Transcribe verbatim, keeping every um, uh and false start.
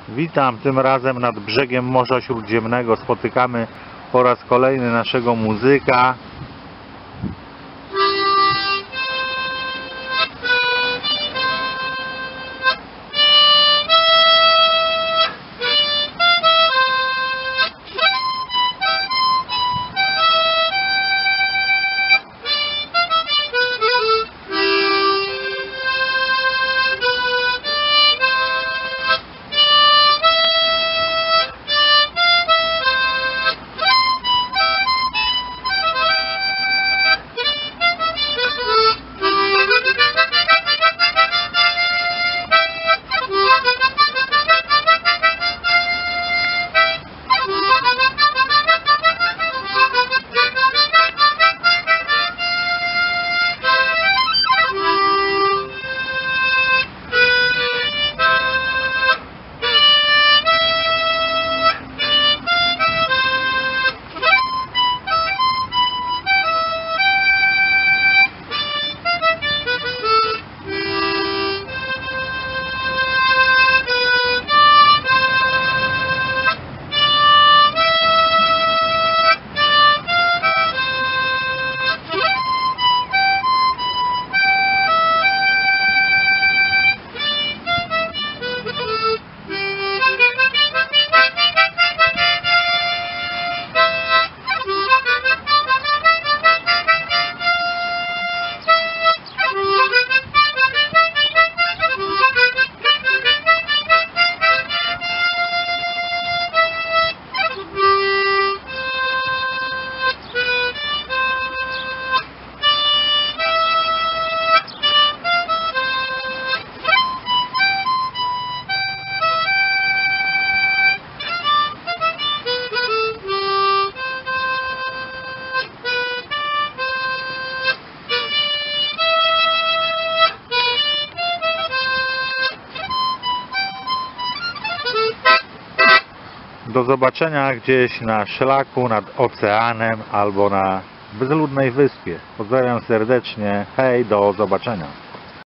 Witam, tym razem nad brzegiem Morza Śródziemnego spotykamy po raz kolejny naszego muzyka. Do zobaczenia gdzieś na szlaku nad oceanem albo na bezludnej wyspie. Pozdrawiam serdecznie. Hej, do zobaczenia.